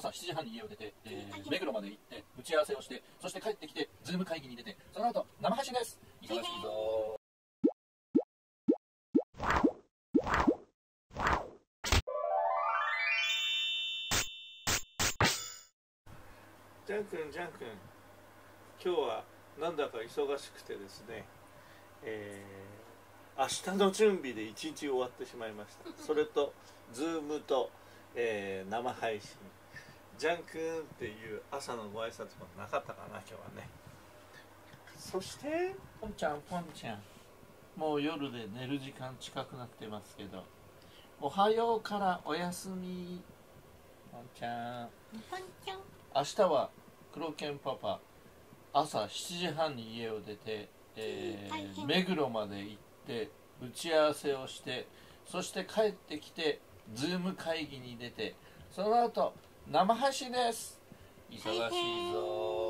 朝7時半に家を出て、目黒まで行って打ち合わせをして、そして帰ってきてズーム会議に出て、その後生配信です。忙しいぞ。 ジャン君、今日はなんだか忙しくてですね、明日の準備で一日終わってしまいました。それとズームと、生配信。ジャン君っていう朝のご挨拶もなかったかな今日はね。そしてポンちゃん、もう夜で寝る時間近くなってますけど、おはようからおやすみ。ポンちゃん、明日は黒犬パパ朝7時半に家を出て、目黒まで行って打ち合わせをして、そして帰ってきてズーム会議に出て、その後生配信です。忙しいぞ。